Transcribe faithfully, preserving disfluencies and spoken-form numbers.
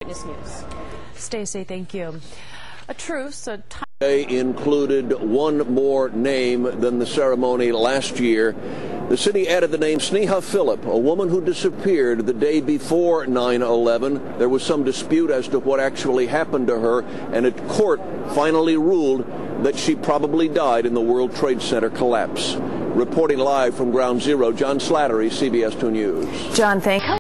Witness News. Stacey, thank you. A truce, a time They included one more name than the ceremony last year. The city added the name Sneha Phillip, a woman who disappeared the day before nine eleven. There was some dispute as to what actually happened to her, and a court finally ruled that she probably died in the World Trade Center collapse. Reporting live from Ground Zero, John Slattery, C B S two News. John, thank you.